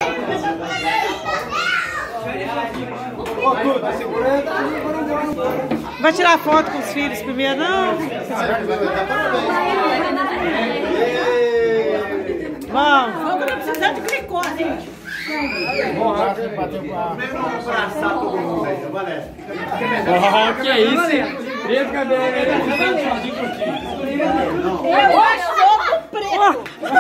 Vai tirar foto com os filhos primeiro, não? Vamos. Vamos precisar de glicose, gente. Que é isso? Preto cabelo, Eu acho preto.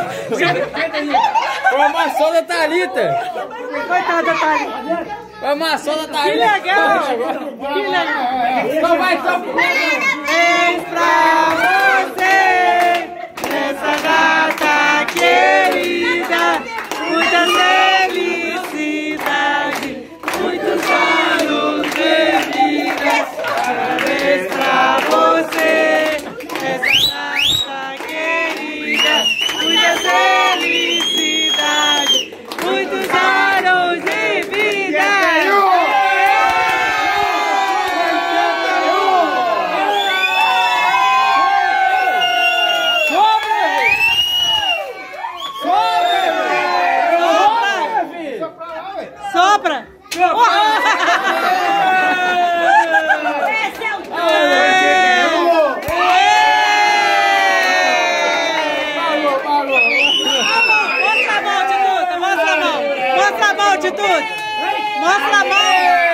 Foi a maçã da Thalita. Coitada da Thalita. Foi a maçã da Thalita. Que legal. Que legal. Então vai, então. Feliz pra você, nessa data querida, muitas felicidades, muitos anos de vida. Parabéns pra você, nessa data querida, muitas felicidades, muitos anos de vida. Sopra! Esse é o Mostra a mão, Tituta! Mostra a mão! Mostra a mão, Tituta! Mostra a mão!